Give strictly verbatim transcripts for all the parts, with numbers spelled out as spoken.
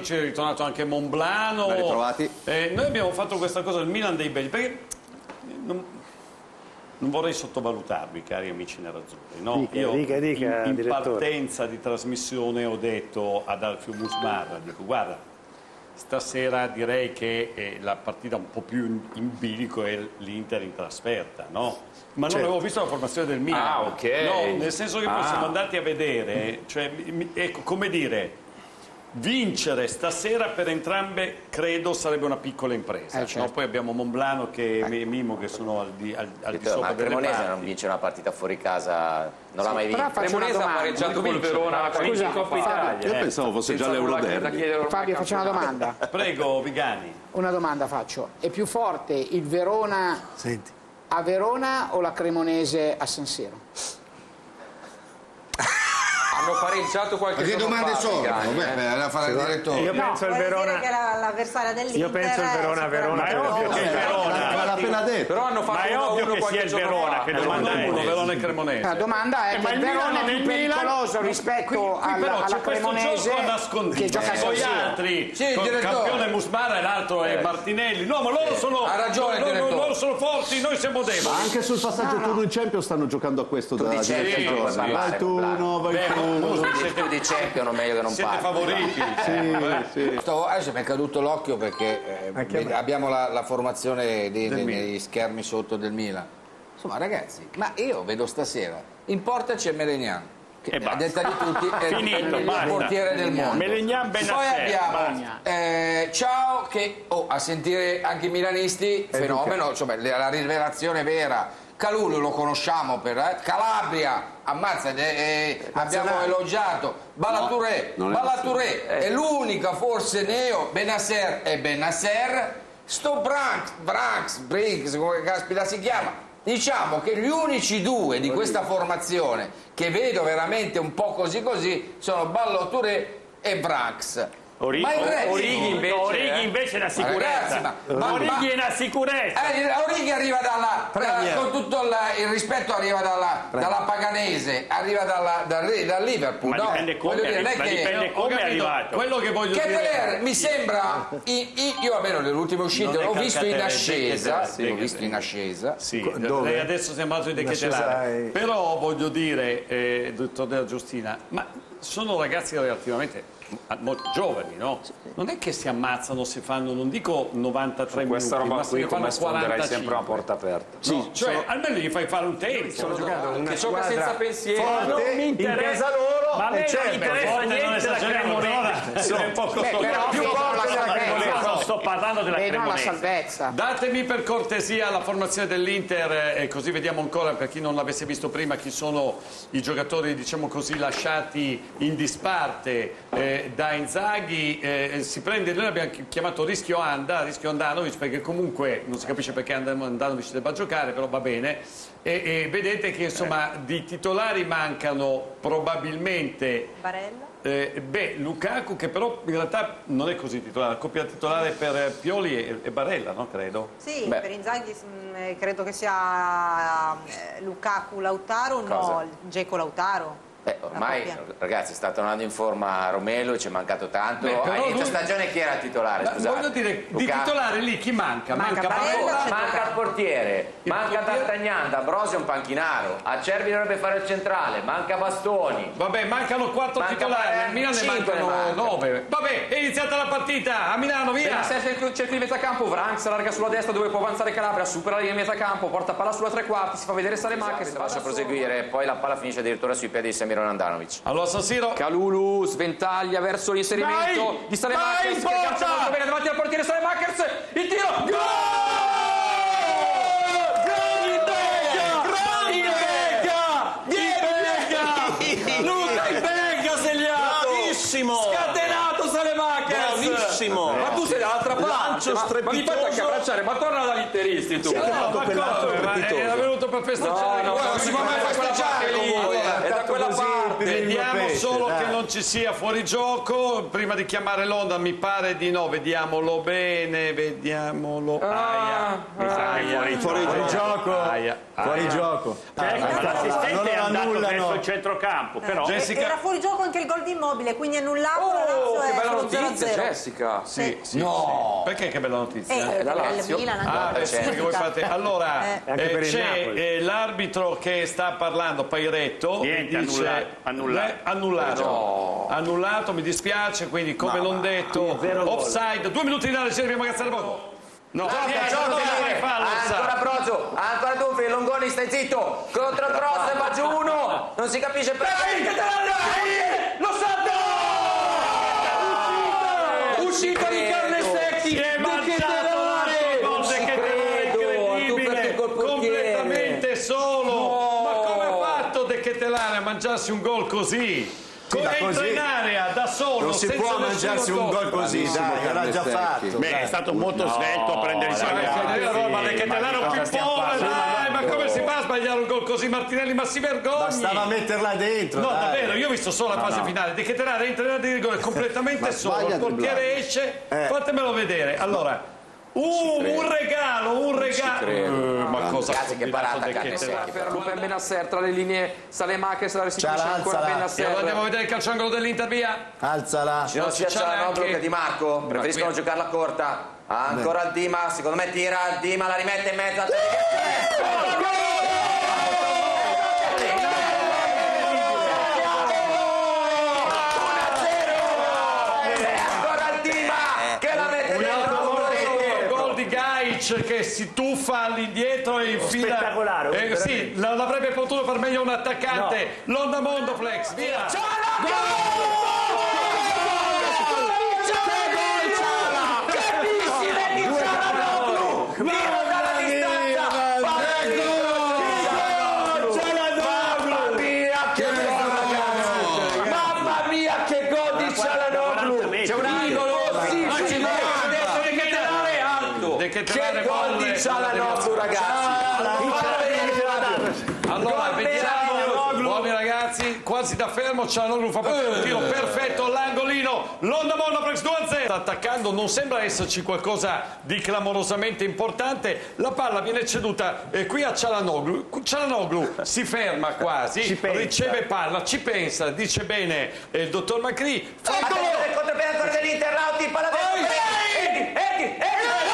ci è ritornato anche Monblano. Ben ritrovati. Eh, noi abbiamo fatto questa cosa del Milan dei belli, perché non, non vorrei sottovalutarvi, cari amici nerazzurri, no? Dica, Io dica, dica, in, in direttore. partenza di trasmissione ho detto ad Alfio Musmarra, dico guarda, stasera direi che eh, la partita un po' più in, in bilico è l'Inter in trasferta, no? Ma non Certo. avevo visto la formazione del Milan. Ah, ok. No, nel senso che poi Ah. siamo andati a vedere, cioè, mi- ecco, come dire, vincere stasera per entrambe credo sarebbe una piccola impresa. Eh, certo. No? Poi abbiamo Monblano che e Mimo che sono al di, al, al di Ma sopra il delle Cremonese parti. non vince una partita fuori casa, non l'ha mai Però vinta. faccio una Cremonese ha domanda. pareggiato col Verona con Scusa, in Coppa Italia. Io pensavo fosse già Senza nulla da l'Euroderby. chiedere ormai Fabio, faccio una campionato. domanda. Prego Vigani. Una domanda faccio. È più forte il Verona Senti. a Verona o la Cremonese a San Siro? Hanno pareggiato qualche Ma che giorno domande fa, sono? Vigani, eh. Vabbè, la farà il direttore. Io No, penso il vuole Verona. dire che la- l'avversaria dell'Inter Io penso il Verona, è Verona, sicuramente è ovvio che Verona. il Verona. Ma l'ha appena detto. Però hanno fatto Ma è uno a ovvio uno che qualche sia il giorno Verona fa. che È domanda uno è uno, questa? Verona e Cremonese. La domanda è Eh, che ma il il Verona Milan è più nel Milan- pericoloso qui- rispetto qui alla, però alla c'è questo Cremonese gioco nascondito. che gioca a San Poi Siro. altri, Sì, con direttore. campione Musmara e l'altro è Martinelli. No, ma loro sono Ha ragione, loro, direttore. loro sono forti, noi siamo deboli. Ma anche sul passaggio turno in Champions stanno giocando a questo da di Champions diversi non puoi giorni. parlare, Vai tu, Monblano. no, vai Beh, tu. ma scusi, Tu di, tu di Champions meglio che non siete parli. favoriti. Sì, sì. Sto- adesso mi è caduto l'occhio perché eh, Anche a me. abbiamo la, la formazione dei, Del dei- Milan. negli schermi sotto del Milan. Insomma, ragazzi, ma io vedo stasera in porta c'è Melegnano, che E a basta. detta di tutti è il Finito, miglior basta. portiere del mondo. Melegnan, Poi Benasser, abbiamo basta. eh, Ciao che oh, a sentire anche i milanisti fenomeno, insomma, la rivelazione vera. Calulu lo conosciamo per eh, Calabria, ammazza, eh, eh, abbiamo elogiato Balatouré, non è Balatouré è l'unica forse neo, Benasser e Benasser, sto Branks, Branks, Briggs, come caspita si chiama. Diciamo che gli unici due di questa formazione che vedo veramente un po' così così sono Balatouré e Branks. Orighi, Ma il resto- Orighi invece, Orighi eh. invece è una Ma sicurezza. ragazzi, ma- ma- Orighi ma- è una sicurezza. Eh, Orighi arriva dalla, dalla- con tutto il, il rispetto arriva dalla, dalla Paganese, arriva dalla, dal, dal Liverpool, Ma no? dipende come, Voglio dire, non è ma che- dipende Ho come è capito, arrivato. quello che voglio che dire Keller mi sembra i- i- io almeno nelle ultime uscite Non è l'ho visto in calcatelle, ascesa Keller, sì, l'ho Keller. visto in ascesa Sì, Dove? lei adesso siamo andati di Una Chetelare. scesa è- Però voglio dire, eh, dottor Della Giustina, ma sono ragazzi relativamente molto giovani, no? Non è che si ammazzano se fanno, non dico novantatré Questa minuti, roba ma se qui ne fanno come sfonderai quarantacinque. sempre una porta aperta. No, cioè, almeno gli fai fare un tempo. Sono giocato una Che gioca squadra senza pensiero. forte, Non mi interessa- in casa loro, ma a me e non certo, mi interessa Forte non niente la esageriamo, Cremonese. è un poco Beh, però più vedono la forte della salvezza. Io non sto parlando della Vedono la Cremonese. salvezza. Datemi per cortesia la formazione dell'Inter eh, e così vediamo ancora, per chi non l'avesse visto prima, chi sono i giocatori, diciamo così, lasciati in disparte eh, da Inzaghi. Eh, si prende, noi abbiamo chiamato rischio Anda, rischio Andanovic, perché comunque non si capisce perché And- Andanovic debba giocare, però va bene. E, e vedete che insomma di titolari mancano probabilmente Barella? Eh, beh, Lukaku, che però in realtà non è così titolare, la coppia titolare per Pioli e, e Barella, no? Credo. Sì, Beh. per Inzaghi mh, eh, credo che sia eh, Lukaku Lautaro, Cosa? no, Dzeko Lautaro. Beh, ormai, La coppia. ragazzi, sta tornando in forma Romelu, ci è mancato tanto. Beh, però A inizio lui- stagione chi era titolare? Ma Scusate. voglio dire, di Lukaku. titolare lì chi manca? Manca Barella, Barella. c'è Manca il portiere, Il manca portiere- D'Artagnan, D'Ambrosio è un panchinaro, Acerbi dovrebbe fare il centrale, manca Bastoni. Vabbè, mancano quattro Manca titolari, Barella, a Milano ne cinque ne mancano mancano. nove. Vabbè, è iniziata la partita, a Milano, via! Benasser cerca il metacampo, Vranks allarga sulla destra dove può avanzare Calabria, supera la linea di metacampo, porta palla sulla tre quarti, si fa vedere Salemaker, Se lascia proseguire, poi la palla finisce addirittura sui piedi di Semiron Andanovic. Allora San Siro, Calulu sventaglia verso l'inserimento Vai! di Salemaker, Vai, che aggancia porta! molto bene davanti al portiere Salemaker, il tiro! Gol! Luca Ibega segnato! Bravissimo! Scatenato Salemaker! Bravissimo! Ma tu sei dall'altra parte! Lancio Ma, ma mi fai strepitoso. anche abbracciare, ma torna dagli interisti tu! no, ma come? Ma era venuto per festeggiare. No, no, non si può mai festeggiare con voi, eh. È da quella parte! Vediamo solo che non ci sia fuori gioco. Prima di chiamare l'onda mi pare di no, vediamolo bene, vediamolo. Aia, mi sa che fuori, Fuori fuori gioco. Aia, Fuori aia. gioco. Cioè, Ah, l'assistente non è lo andato annullano. verso il centrocampo, però Jessica- Era fuori gioco anche il gol di Immobile, quindi annullato. la Oh, Lazio che è bella sullo notizia, zero a zero. Jessica. Sì, sì, No. sì. Perché che bella notizia? Eh, la il Lazio. Milan anche Ah, la beh, sì, perché voi fate... Allora, Eh. Anche eh, per il c'è Napoli. eh, l'arbitro che sta parlando, Pairetto. Niente, dice... annullato, annullato. Eh, annullato. Annullato, mi dispiace, quindi come non detto, offside. Due minuti di analisi, abbiamo ragazzi del poco. No, Gioca, Vieni, gioca, allora Felipe. vai, fallo, Ancora sa. Brozo, ancora Dunfi, Longoni stai zitto, contro cross va giù uno, non si capisce perché. Lo salto! Uscita di carne secchi! Si è De mangiato l'altro gol De Ketelare, incredibile, completamente solo. Ma come ha fatto De Ketelare a mangiarsi un gol così? da Entra così. in area da solo, Non si senza può nessuno mangiarsi un tocco. gol così, dai, era già fatto. beh, è stato molto svelto a prendere i Ma salvezzi. che vero, ma De Ketelare è un cosa stiamo pippone, parlando? dai, ma come si fa a sbagliare un gol così? Martinelli, ma si vergogni. Bastava metterla dentro. No, dai. davvero, io ho visto solo la fase finale. De Ketelare entra in area di rigore completamente Ma solo. sbaglia Il portiere dribblato. esce, Eh. fatemelo vedere. Allora, uh, un regalo, un regalo. Eh, ma cosa Ragazzi, che combinato parata De carne Ketelare? secca. Per Ruben Benasser tra le linee Saelemaekers la restituisce Ciala, ancora alzala. E allora andiamo a Benasser. vedere il calciangolo dell'Inter, via. Alzala. Non sia c'è Cialanoglu anche- che Di Marco, preferiscono qui- giocarla corta. Ancora il Dima, secondo me tira il Dima, la rimette in mezzo. Ancora il Dima che la mette dentro. Gol di Gaic che si tuffa all'indietro e infila. Spettacolare, Eh, veramente. sì, l- l'avrebbe potuto far meglio un attaccante. L'Onda Mondo Flex, via. Mamma mia, che gol di Cialanoglu! C'è un angolo! Sì, sì, sì, De Ketelare alto! De Ketelare che gol volle- di Cialanoglu, ragazzi! Allora, Gol vediamo, buoni ragazzi, quasi da fermo, Cialanoglu fa partire un tiro perfetto all'angolino, l'Onda Mondo Flex due a zero. Sta attaccando, non sembra esserci qualcosa di clamorosamente importante, la palla viene ceduta eh, qui a Cialanoglu, Cialanoglu si ferma quasi, riceve palla, ci pensa, dice bene eh, il dottor Macri, Attenzione, il contropiede ancora dell'Inter, Rauti, palla dentro. Edi, Edi, Edi.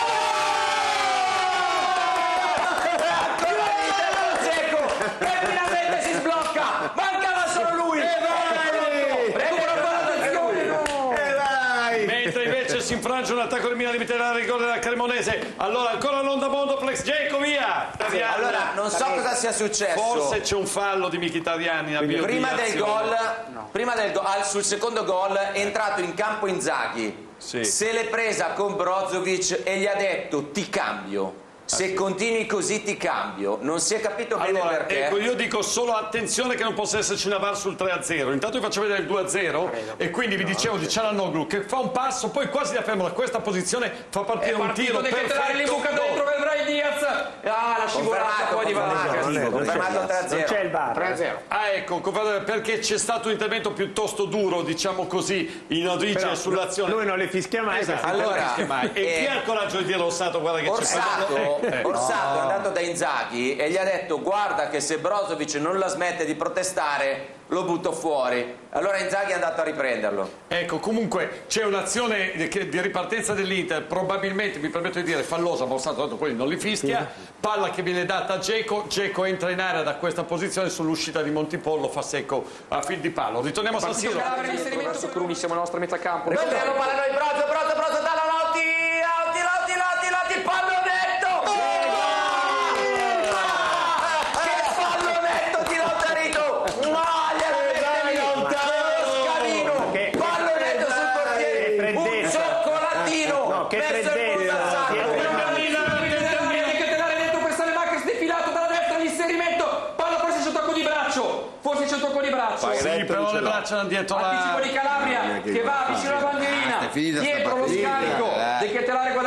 Che finalmente si sblocca, mancava solo lui. Recupero palla d'azione. mentre invece si infrange un attacco del Milan di mettere la rigore della Cremonese. Allora ancora l'Onda Mondo Flex, Dzeko via. Tariani. Allora, non so cosa sia successo. Forse c'è un fallo di Mkhitaryan a mio Prima di del azione. gol, prima del gol, al- sul secondo gol è entrato in campo Inzaghi. Sì. Se l'è presa con Brozovic e gli ha detto ti cambio. Se continui così ti cambio. Non si è capito bene Allora, perché. ecco, io dico solo attenzione che non possa esserci una V A R sul tre a zero. Intanto vi faccio vedere il due a zero e quindi vi dicevo di Cialanoglu che fa un passo, poi quasi da fermo da questa posizione fa partire un tiro De Ketelare lì buca perfetto. dentro, vedrai Diaz. Ah, la scivolata Confermato, poi di confermato, Vallecca. confermato tre a Non c'è zero. il V A R. tre a zero. Ah ecco, confermato, perché c'è stato un intervento piuttosto duro, diciamo così, in origine Però sull'azione. lui non le fischia mai. Esatto, questi Allora, non rischia mai. E eh, chi ha il coraggio di dire Orsato, guarda che Orsato, c'è. Eh, Orsato è andato da Inzaghi e gli ha detto guarda che se Brozovic non la smette di protestare lo butto fuori. Allora Inzaghi è andato a riprenderlo. Ecco, comunque c'è un'azione di che- di ripartenza dell'Inter, probabilmente, mi permetto di dire, fallosa, ma Orsato tanto quelli non li fischia, palla che viene data a Dzeko, Dzeko entra in area da questa posizione, sull'uscita di Montipollo fa secco a fil di palo. Ritorniamo a San Siro. Calabria, l'inserimento su Cruni, siamo alla nostra metà campo. Recuperiamo palla noi, Brozo, Brozo, Brozo, dalla Lotti, Lotti, Lotti, Lotti, Lotti, pallonetto! Che pallonetto di Lottarito! No, gliela mette lì! Scalino! Che- Pallonetto sul portiere! Che Un freddezza. cioccolatino! No, che messo in freddezza. punta al sacco! De Ketelare dentro per Saelemaekers, defilato dalla destra, l'inserimento. Palla, forse c'è un tocco di braccio. Forse c'è un tocco di braccio. Sì, però le braccia hanno dietro Anticipo la... di Calabria che va vicino alla bandierina. finita sta Dietro lo partita, scarico. eh. De Ketelare guadagna una rimessa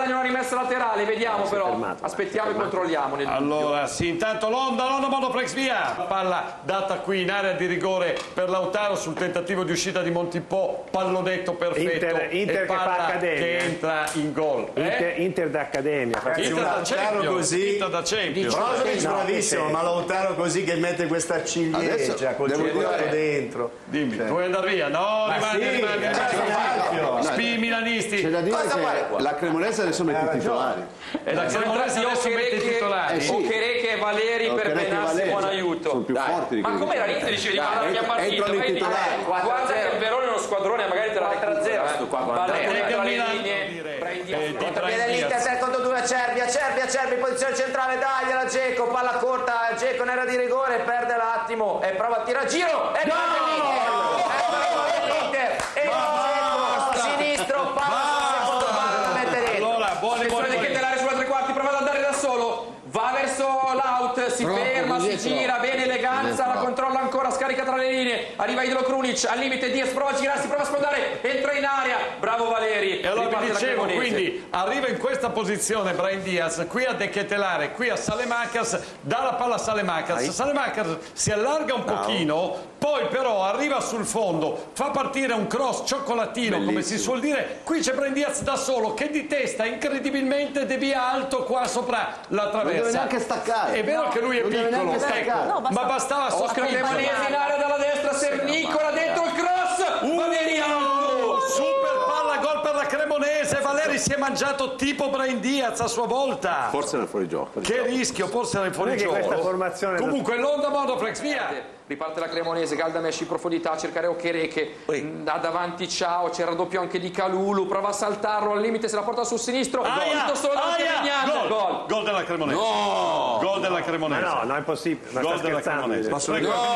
l'asse laterale, vediamo però. fermato, Aspettiamo e controlliamo. Nel Allora, sì, intanto l'onda, l'onda Monoflex via. Palla data qui in area di rigore per Lautaro sul tentativo di uscita di Montipò, pallonetto perfetto Inter- Inter e che fa palla accademia, che eh. entra in gol. Eh? Inter, Inter d'Accademia. Inter da Lautaro Champions, così- Inter da Champions. Brozovic No, bravissimo, sì. ma Lautaro così che mette questa ciliegia col devo ciliegia dire- dentro. Dimmi, vuoi andare via? No, rimani, sì, rimani, eh, rimani. sì, Spii milanisti. C'è da dire Cosa vuole che qua? la Cremonese adesso mette i titolari. E la Cremonese adesso mette i titolari. Eh sì. Okereke e Valeri per Okereke e Benassi, Valeri buon sono aiuto. più Dai. forti di Ma quelli com'era che- l'inizio dicevi di Dai, guardare la mia entrano partita? i vai di- titolari. Guarda che il Verone è uno squadrone, magari te la quattro a zero recupera. sto qua, eh. guarda. Valeri Perché tra il le Milan- linee, prendi a Eh, di Contropiede Brian l'Inter, Diaz. tre contro due, Cervia, Cervia, Cervia in posizione centrale, dagliela Dzeko, palla corta, Dzeko in area di rigore, perde l'attimo e prova a tirare a giro e prende l'Inter, e prova l'Inter, e Dzeko, sinistro, palla sul secondo palo, la mette dentro. Allora, buoni Attenzione buoni. di Kettelare sulla tre quarti, prova ad andare da solo, va verso l'out, si Troppo, ferma, così si è gira, troppo. bene eleganza, la controlla ancora, scarica tra le linee, arriva Idolo Krunic, al limite Diaz, prova a girarsi, prova a spondare, entra in area, bravo Valeri. E allora riparte vi la dicevo, Cremonese. quindi arriva in questa posizione Brian Diaz, qui a De Kettelare, qui a Salemakas, dà la palla a Salemakas, Salemakas si allarga un pochino, poi però arriva sul fondo, fa partire un cross cioccolatino, come si suol dire, qui c'è Brian Diaz da solo che di testa incredibilmente devia alto qua sopra la traversa. Non deve neanche staccare. È vero che lui è non deve piccolo, neanche ecco, staccare. No, basta- ma bastava Oscar sospingere. Cremonese in area dalla destra, Sernicola dentro il cross, Valeri out. Super palla, gol per la Cremonese, Valeri si è mangiato tipo Brian Diaz a sua volta. Forse nel fuorigioco. Che rischio, forse era in Non è che questa fuorigioco. formazione... Comunque l'onda Monoflex, via. Riparte la Cremonese, Galdamesh in profondità a cercare Okereke, mh, da davanti Ciao, c'è il raddoppio anche di Calulu, prova a saltarlo al limite, se la porta sul sinistro, Aia, tutto solo davanti a aia, Vignan, gol, gol. gol della Cremonese. Gol della Ma Cremonese. no, no è possibile. Ma Gol sta della scherzando. Cremonese. Posso-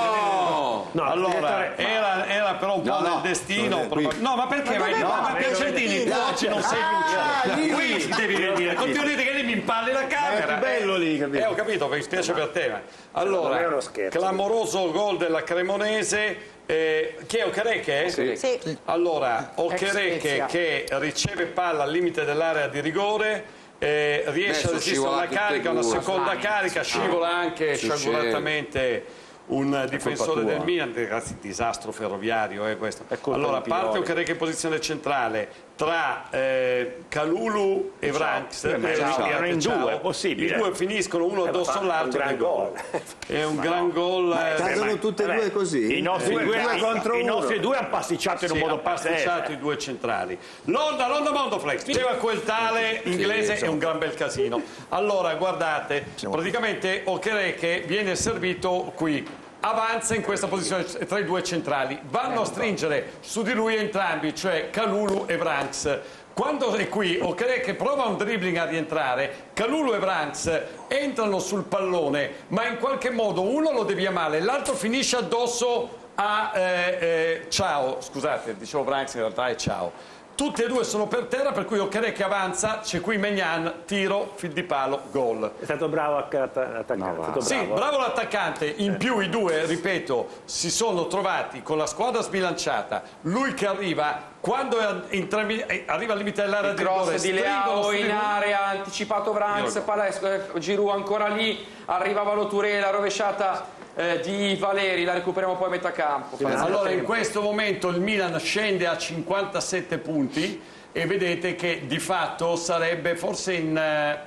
No. No, Allora, direttore- era, era però un po' No, no. nel destino. No, proba- qui. No, ma perché? Ma, no, ma Piacentini, tu oggi non sei lucido. Qui devi venire. Continui a dire che lì mi impalli la camera. È più bello lì, capito? Eh, ho capito, mi spiace per te. ma- Allora, Non è uno scherzo. clamoroso gol della Cremonese. Eh, chi è Okereke? Sì. Allora, Okereke Spezia. che riceve palla al limite dell'area di rigore, eh, riesce Adesso a resistere scivola una tutte carica, e una due. seconda carica, scivola anche Succede. sciaguratamente un difensore tua. del Milan, ragazzi, disastro ferroviario è questo. colpa Allora, di parte Piroli. Okereke in posizione centrale tra eh, Calulu e Vranks. Eh, ma Eh, erano scusate, in ciao. due, è possibile. I due finiscono uno Eh, addosso ma fa all'altro un ed è gran gol. gol. È un gran gol. eh, Cadono tutte e Vabbè, due così? I nostri Due- due, due i- contro i uno. nostri due hanno pasticciato in un Sì, modo ha pasticciato pazzesco. i due centrali. L'onda, l'onda Mondoflex. Diceva quel tale inglese è un gran bel casino. Allora, guardate, praticamente Okereke viene servito qui. Avanza in questa posizione tra i due centrali. Vanno a stringere su di lui entrambi, cioè Calulu e Vranks. Quando è qui, Okereke prova un dribbling a rientrare, Calulu e Vranks entrano sul pallone, ma in qualche modo uno lo devia male, l'altro finisce addosso a eh, eh, Ciao, scusate, dicevo Vranks, in realtà è Ciao. Tutti e due sono per terra, per cui Okereke avanza, c'è qui Maignan, tiro, fil di palo, gol. È stato bravo a- att- attaccare. è stato Sì, bravo. bravo l'attaccante, in più i due, ripeto, si sono trovati con la squadra sbilanciata, lui che arriva, quando è in tre- eh, arriva al limite dell'area Il di rigore, cross di stringono, Leao in stringono. area, anticipato Vranks, palla, eh, Giroud ancora lì, arriva Valoturé, la rovesciata eh, di Valeri, la recuperiamo poi a metà campo. Allora in questo momento il Milan scende a cinquantasette punti e vedete che di fatto sarebbe forse in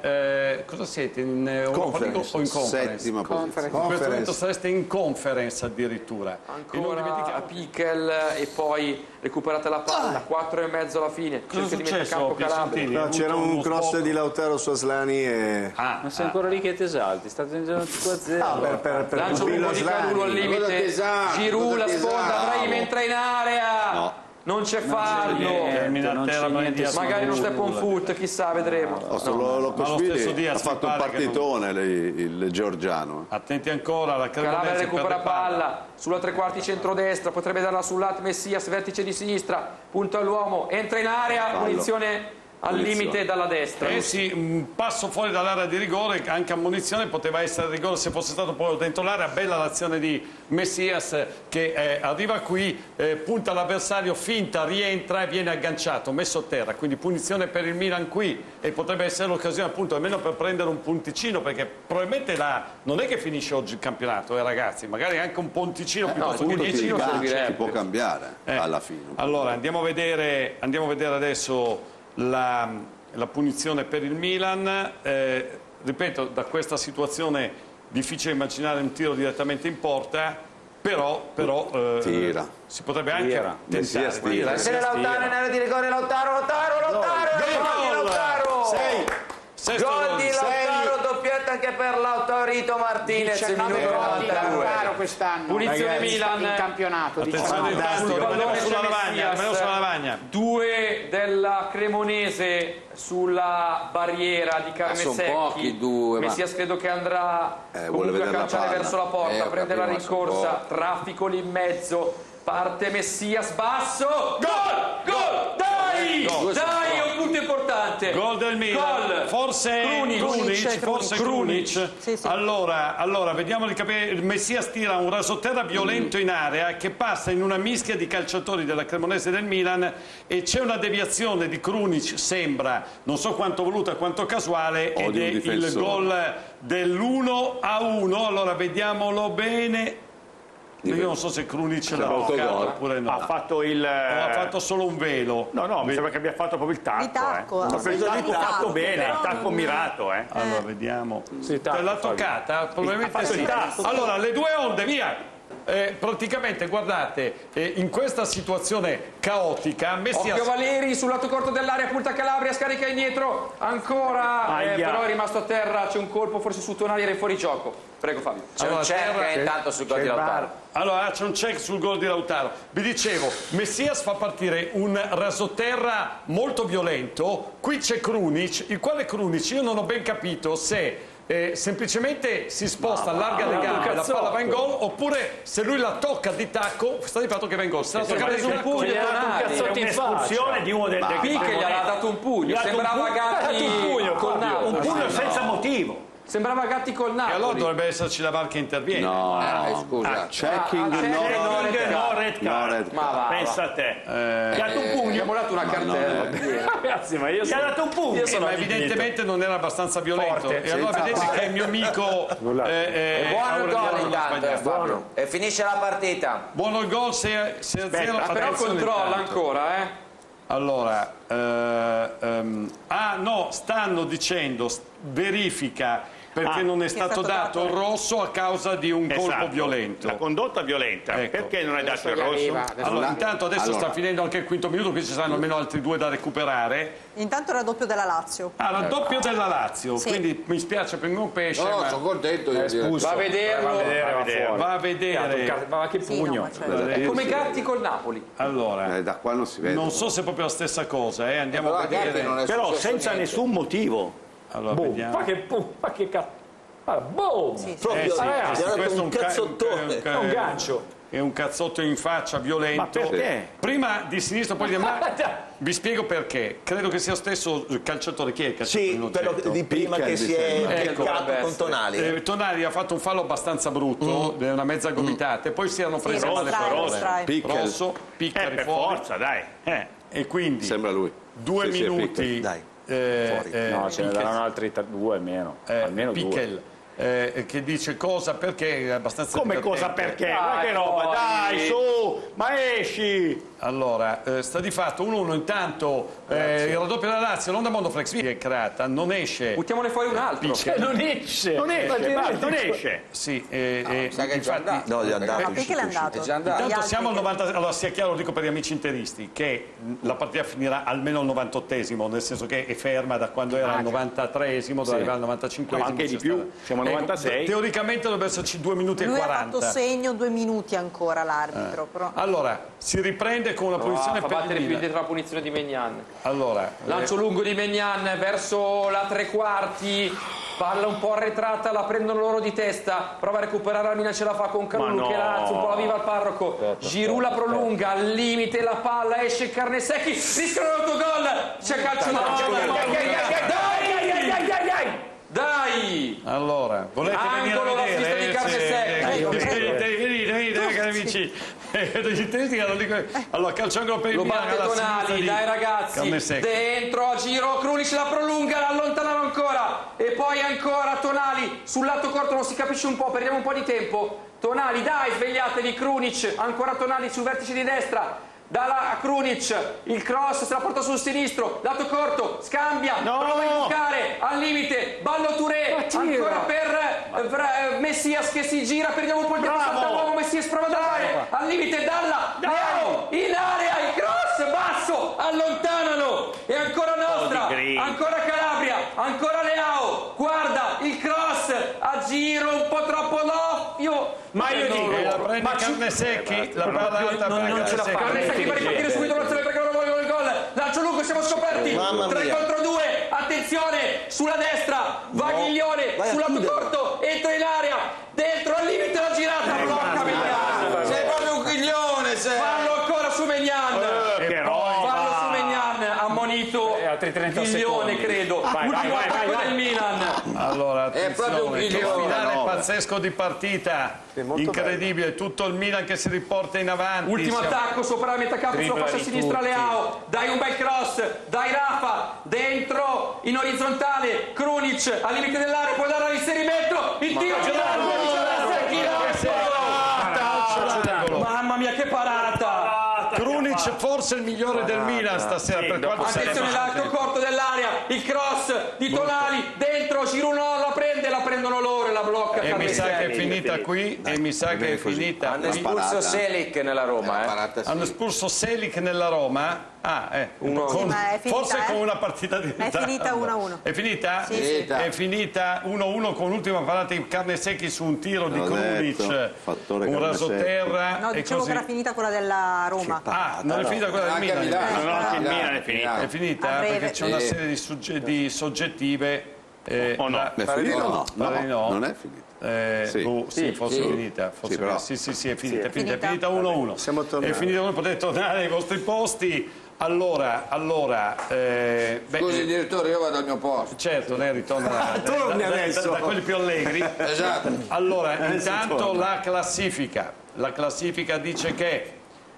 eh, cosa siete? In Europa League o in conference? Settima posizione. In questo momento sareste in conference addirittura. E non Ancora dimentichiamo- Pickel e poi recuperate la palla, quattro e mezzo alla fine, Cosa è cerca di mettere a successo, campo Calabria. Piacentini? No, Hai c'era avuto un uno cross spot? di Lautaro su Aslani e... Ah, Ma sei ancora lì che ti esalti, state dicendo tutto a zero. Ah, per, per, per Lancio Pupillo lungo di Calulu al Aslani. Cosa limite, tesano, Giroud cosa la sponda, tesano. Brahim entra in area, non c'è fallo. termina non a terra c'è Brian niente Diaz. Magari uno step on foot, chissà, vedremo. Lo, lo, Ma lo Locosvili stesso Diaz ha mi fatto un pare che non- partitone lei- il georgiano. attenti ancora alla Calabria Cremonese recupera perde palla sulla tre quarti centrodestra, potrebbe darla sul lato Messias, vertice di sinistra, punto all'uomo, entra in area, punizione al limite dalla destra. Eh sì, un passo fuori dall'area di rigore, anche a munizione poteva essere rigore se fosse stato poi dentro l'area. Bella l'azione di Messias che eh, arriva qui, eh, punta l'avversario, finta, rientra e viene agganciato, messo a terra. Quindi punizione per il Milan qui e potrebbe essere l'occasione appunto almeno per prendere un punticino, perché probabilmente la... non è che finisce oggi il campionato, eh, ragazzi, magari anche un punticino Eh, piuttosto no, che uno dieci ti non rigancia, servirebbe. si può cambiare Eh, alla fine. Allora andiamo a vedere, andiamo a vedere adesso la, la punizione per il Milan. Eh, ripeto, da questa situazione difficile immaginare un tiro direttamente in porta, però, però eh, Tira. si potrebbe anche Tira. tentare. Messias tira. Attenzione Lautaro in area di rigore, Lautaro, Lautaro, Lautaro, gol di Lautaro! Sesto Gol gol. di Lautaro, doppietta anche per Lautarito Martinez, diciannove minuto gol di novantadue. Lautaro quest'anno. Punizione Ragazzi, Milan. in campionato. Attenzione diciannove. intanto, Sul rimaniamo pallone sulla c'è lavagna, Messias. rimaniamo sulla lavagna. Due della Cremonese sulla barriera di Ma son Carnesecchi. pochi due, ma- Messias credo che andrà Eh, vuole comunque a vedere la calciare palla. verso la porta, Eh, ho prende la capito, ma son rincorsa, pochi. traffico lì in mezzo, parte Messias, basso, gol, gol, dai, Gol. dai, è un punto importante. Gol del Milan, Gol. forse Krunic. Krunic, forse Krunic. Sì, sì. Allora, allora, vediamo di capire. Il Messias tira un rasoterra violento in area che passa in una mischia di calciatori della Cremonese e del Milan e c'è una deviazione di Krunic, sembra, non so quanto voluta, quanto casuale, O ed di è un il difensore. gol dell'uno a uno. Allora, vediamolo bene. Io non so se Krunic l'ha toccato oppure no. Ha fatto il... O ha fatto solo un velo. No, no, mi sembra che abbia fatto proprio il tacco. Di tacco, eh. ha Proprio il fatto tacco il fatto tacco, bene, però il tacco non- mirato, eh. Allora, vediamo. Sì, tacco, Te l'ha Fabio. toccata? Probabilmente Ha fatto sì. il tacco. Allora, le due onde, via! Eh, praticamente, guardate, eh, in questa situazione caotica, Messias... Occhio Valeri sul lato corto dell'area, punta Calabria, scarica indietro, ancora, eh, Aia. però è rimasto a terra, c'è un colpo forse su Tonali, era in fuorigioco. Prego Fabio. C'è Allora, un check terra- eh, intanto sul gol di Lautaro. Allora, c'è un check sul gol di Lautaro. Vi dicevo, Messias fa partire un rasoterra molto violento, qui c'è Krunic, il quale Krunic, io non ho ben capito se... eh, semplicemente si sposta, allarga le gambe, la palla va in gol, oppure se lui la tocca di tacco, sta di fatto che va in gol. Se la tocca di preso un tacco, pugno, gli ha dato un Tonali. cazzotto È in faccia. un'espulsione di uno dei... dei Picche gli ha dato un pugno, Gli ha dato un sembrava pugno- gli ha dato Gatti un pugno, col Fabio, Napoli. un pugno Ah, senza no. motivo. Sembrava Gatti col E Napoli. allora dovrebbe esserci la V A R che interviene. No, Eh, scusa. checking, Ah, no, check, no, no, red card. No, red no, card. red Ma va, Pensa a te. Gli ha dato un pugno. Abbiamo dato una cartella. Ragazzi, ma io Gli ha sono... dato un pugno. Io Eh, sono ma evidentemente non era abbastanza violento. Forte, E allora vedete che il mio amico... eh, eh, Buono il Aureliano gol non ha intanto, eh, sbagliato. Fabio. E finisce la partita. Buono il gol, sei a zero. Aspetta, Però controlla ancora, eh. Allora, eh, ehm, ah no, stanno dicendo, s- verifica perché Ah, non è che è stato stato dato il dato. rosso a causa di un colpo Esatto. violento. La condotta violenta. Ecco. Perché non hai dato il Adesso gli rosso? arriva, adesso- Allora, intanto adesso allora. sta finendo anche il quinto minuto, qui ci saranno almeno altri due da recuperare. Intanto era doppio della Lazio. Ah, raddoppio della Lazio, Sì. quindi mi spiace per il mio pesce, No, no, ma sono contento io direi. Va a vederlo. Va a vedere, va a vedere. va a vedere. Ma che Sì, no, pugno. ma certo. È come Gatti col Napoli. Allora, Eh, da qua non si vede. non so se è proprio la stessa cosa, eh. Andiamo Però a a Gatti vedere. non è Però successo senza niente. nessun motivo. Allora, Boh, vediamo. Ma che pu... Ma che cazzo... Ah, boom! Sì, sì. Eh sì, ragazzi, questo ha dato è un ca- cazzottone. ca- È un gancio. È un cazzotto in faccia violento. Ma perché? Prima di sinistra, poi di ma vi spiego perché. Credo che sia lo stesso calciatore. Chi è il calciatore? Sì, in quello oggetto? di prima Pickel, che mi si è sembra. Ecco, beccato dovrebbe con essere. Tonali. Eh, Tonali ha fatto un fallo abbastanza brutto, Mm. è una mezza gomitata, e poi si erano presi Sì, male Strai, parole. Strai. Pickel. Rosso, picca Eh, per fuori. forza, dai. Eh. E quindi Sembra lui. due Sì, sì, è minuti. Pickel. Dai, eh, fuori. eh, No, ce ne Pickel, daranno altri tre- due almeno. eh, Almeno Pickel, due. eh, che dice cosa perché è abbastanza Come divertente. cosa perché? Dai, Ma che roba, poi. dai, su, ma esci! Allora, eh, sta di fatto uno uno, intanto eh, il raddoppio della Lazio, l'onda Mondoflex è creata, non esce. Buttiamone fuori un altro. Pickel. Non esce! Non esce, basta, non esce. Sì, eh, eh, sa che è già infatti, andato. No, gli è andato. Ma perché l'è andato? È già andato. Gli intanto altri siamo al che- novanta, allora sia chiaro, lo dico per gli amici interisti, che la partita finirà almeno al novantottesimo, nel senso che è ferma da quando era al novantatreesimo, dove arriva al novantacinquesimo. No, anche di c'è più, stata- siamo al Ecco, novantasei. teoricamente dovrebbero esserci due minuti Lui e ha fatto quaranta. segno due minuti ancora l'arbitro, però. Allora, si riprende con una No, punizione fa per il battere più Milan. dietro la punizione di Maignan. Allora, Lancio lungo di Maignan verso la tre quarti. palla un po' arretrata, la prendono loro di testa, prova a recuperare la Milan, ce la fa con Calulu no. che lazza un po' la viva al parroco, Giroud la prolunga, al limite la palla, esce Carnesecchi, rischiano l'autogol, c'è calcio d'angolo. Dai! Allora, volete venire Angolo a la sinistra vedere? di Carnesecchi. Venite, venite, venite, amici. Gli tedeschi che non dico- Allora, calcio angolo per il Lo Milan batte alla sinistra Tonali, di dai ragazzi, Carnesecchi. dentro a giro, Krunic la prolunga, la allontanano ancora e poi ancora Tonali sul lato corto, non si capisce un po', perdiamo un po' di tempo. Tonali, dai, svegliatevi, Krunic, ancora Tonali sul vertice di destra. Dalla a Krunic, il cross se la porta sul sinistro, lato corto, scambia, No! prova a giocare al limite, ballo Touré, ancora per eh, Messias che si gira, perdiamo un po' il tempo, salta l'uomo, Messias prova a dare, al limite Dalla, Leao, in area, il cross, basso, allontanano, e ancora nostra, ancora Calabria, ancora Leao, guarda, il cross, a giro, un po' troppo l'offio, Ma io dico, E la prende ma ci- Carnesecchi, la palla alta non- per non ce la fa. Carnesecchi va a ripartire subito l'azione perché loro vogliono il gol, lancio lungo, siamo scoperti, tre contro due, attenzione, sulla destra, va Ghiglione, sul lato corto, entra in area, dentro al limite la girata, blocca Mignan, Sei proprio un chiglione, sei. fallo ancora su Mignan, Che fallo su Mignan, ammonito E altri trenta Ghiglione secondi. credo, Vai, ultimo vai, vai, attacco vai, del Milan. Allora, È proprio un attenzione, che milione, finale no. pazzesco di partita, incredibile, tutto il Milan che si riporta in avanti. Ultimo Siamo- attacco sopra la metà campo sulla Dribbla fascia di sinistra tutti. Leao, dai un bel cross, dai Rafa, dentro in orizzontale, Krunic al limite dell'area, può dare l'inserimento, il tiro girato, mamma mia che parata! Krunic forse il migliore del Milan stasera per quanto Attenzione l'alto corto dell'area, il cross di Tonali, dentro, Giroud no, la prende, la prendono loro e la blocca e mi sa che è Carnesecchi. finita qui e mi sa che è finita Hanno qui. espulso Selic nella Roma, eh. Parata sì. Hanno espulso Selic nella Roma. Ah, eh, con- Sì, ma è finita, forse eh? con una partita di È finita uno a uno. È finita? Sì, sì. È finita uno a uno con l'ultima parata di Carnesecchi su un tiro di L'ho Krunic, detto, fattore un Carnesecchi. rasoterra No, e dicevo così. che era finita quella della Roma. Ah, non è finita quella del Anche a Milan. Milano. No, no, anche il Eh, Milan è finito. È finita A breve. perché c'è una Sì. serie di, sogge- di soggettive. eh, O no? la- È finita o no? Pare di no. Non è finita. Eh, Sì. boh, sì, Sì, forse sì. è finita. Forse Sì, però- sì, sì, sì, è finita, è finita, è Finita. finita uno a uno. Siamo tornati. È finita uno, potete tornare ai vostri posti. Allora, allora, eh, beh, Scusi eh, direttore, io vado al mio posto. certo, lei ritorna da, Torni da- da- adesso. da quelli più allegri. Esatto. Allora, Adesso intanto torna. la classifica. La classifica dice che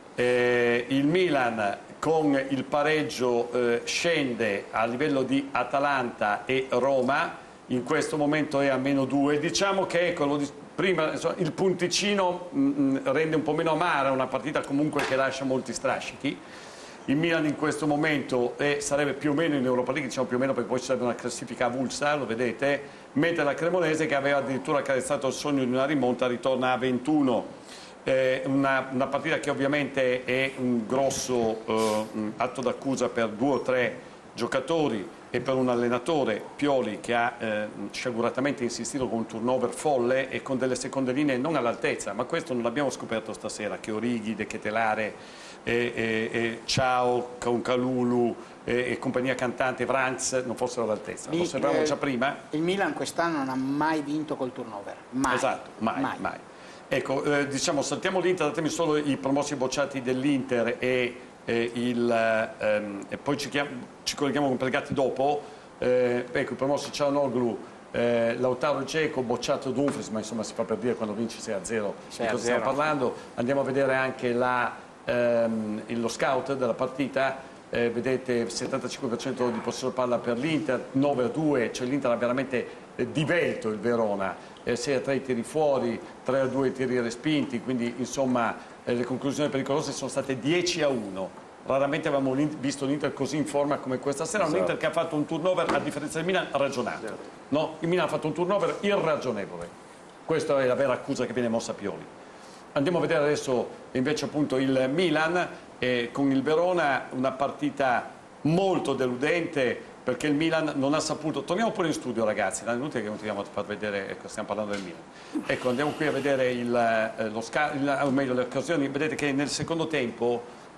eh, il Milan con il pareggio eh, scende a livello di Atalanta e Roma, in questo momento è a meno due. Diciamo che ecco, lo dis- prima, insomma, il punticino mh, rende un po' meno amara una partita comunque che lascia molti strascichi. Il Milan in questo momento è, sarebbe più o meno in Europa League, diciamo più o meno perché poi ci sarebbe una classifica avulsa, lo vedete, mentre la Cremonese che aveva addirittura accarezzato il sogno di una rimonta ritorna a ventuno. Eh, una, una partita che ovviamente è un grosso eh, un atto d'accusa per due o tre giocatori e per un allenatore, Pioli, che ha eh, sciaguratamente insistito con un turnover folle e con delle seconde linee non all'altezza, ma questo non l'abbiamo scoperto stasera, che Orighi, De Ketelare, e, e, e Ciao, con Calulu e, e compagnia cantante, Vranz non fossero all'altezza, lo sapevamo già prima. Il Milan quest'anno non ha mai vinto col turnover, mai. Esatto, mai, mai. Ecco, eh, diciamo, saltiamo l'Inter, datemi solo i promossi bocciati dell'Inter e, e, il, ehm, e poi ci, chiam- ci colleghiamo con Pelgatti dopo. Eh, ecco, i promossi Cianoglu, eh, Lautaro Dzeko, bocciato Dumfries, ma insomma si fa per dire quando vinci sei a zero di cosa stiamo parlando. Andiamo a vedere anche la, ehm, lo scout della partita. Eh, vedete settantacinque per cento di possesso palla per l'Inter, nove a due, cioè l'Inter ha veramente eh, divelto il Verona, eh, sei a tre i tiri fuori, tre a due i tiri respinti, quindi insomma eh, le conclusioni pericolose sono state dieci a uno. Raramente avevamo visto l'Inter così in forma come questa sera, un Inter che ha fatto un turnover, a differenza del Milan, ragionato. No? Il Milan ha fatto un turnover irragionevole. Questa è la vera accusa che viene mossa a Pioli. Andiamo a vedere adesso invece appunto il Milan eh, con il Verona, una partita molto deludente perché il Milan non ha saputo. Torniamo pure in studio ragazzi, non è inutile che continuiamo a far vedere, ecco, stiamo parlando del Milan. Ecco, andiamo qui a vedere il, eh, lo sca- il, o meglio, le occasioni. Vedete che nel secondo tempo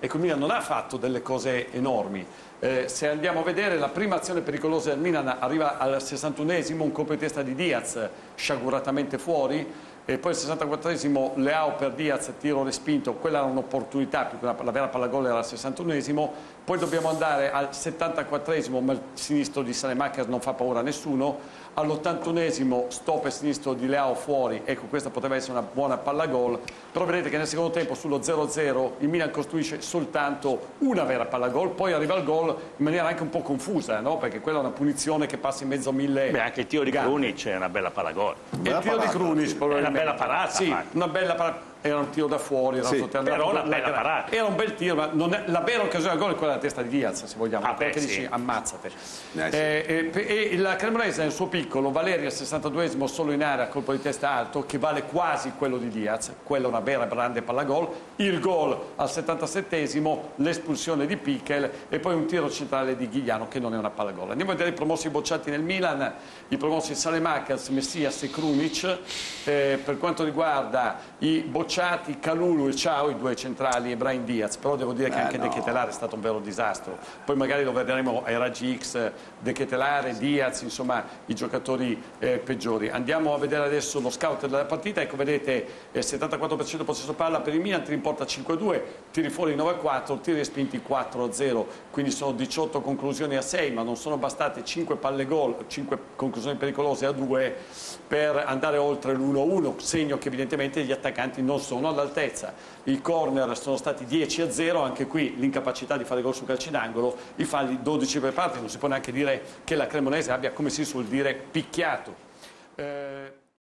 Ecco, il Milan non ha fatto delle cose enormi. Eh, se andiamo a vedere, la prima azione pericolosa del Milan arriva al sessantunesimo, un colpo di testa di Diaz sciaguratamente fuori, e poi al sessantaquattresimo Leao per Diaz, tiro respinto, quella era un'opportunità, più che una, la vera pallagol era al sessantunesimo. Poi dobbiamo andare al settantaquattresimo, ma il sinistro di Saelemaekers non fa paura a nessuno. All'ottantunesimo stop sinistro di Leao fuori, ecco, questa poteva essere una buona pallagol, però vedete che nel secondo tempo sullo zero zero il Milan costruisce soltanto una vera pallagol, poi arriva il gol in maniera anche un po' confusa, no? Perché quella è una punizione che passa in mezzo a mille. Beh, anche il tiro di gambe. Krunic è una bella pallagol. E il tiro di Krunic, È una bella parata. Sì, ma- una bella parata. Era un tiro da fuori, era, Sì, sotterrato, però una la- bella la- parata. Era un bel tiro, ma non è, la vera occasione del gol è quella della testa di Diaz, se vogliamo. Ah, beh, perché sì. dici ammazzate. Eh, sì. Eh, e, e la Cremonese nel suo piccolo, Valeri al sessantaduesimo solo in area, colpo di testa alto, che vale quasi quello di Diaz, quella è una vera grande pallagol. Il gol al settantasettesimo, l'espulsione di Pichel e poi un tiro centrale di Ghigliano che non è una pallagol. Andiamo a vedere i promossi bocciati nel Milan, i promossi Saelemaekers, Messias e Krunic. Eh, per quanto riguarda i bocciati, Kalulu e Ciao, i due centrali, e Brahim Diaz, però devo dire che Eh, anche no. De Ketelaere è stato un vero disastro. Poi magari lo vedremo ai raggi X, De Ketelaere, Diaz, insomma i giocatori eh, peggiori. Andiamo a vedere adesso lo scout della partita. Ecco, vedete, il settantaquattro per cento possesso palla per il Milan, tiri in porta cinque a due, tiri fuori nove a quattro, tiri respinti quattro a zero, quindi sono diciotto conclusioni a sei, ma non sono bastate cinque palle gol, cinque conclusioni pericolose a due per andare oltre l'uno a uno, segno che evidentemente gli attaccanti non sono all'altezza. I corner sono stati dieci a zero, anche qui l'incapacità di fare gol su calci d'angolo, i falli dodici per parte, non si può neanche dire che la Cremonese abbia, come si suol dire, picchiato. Eh...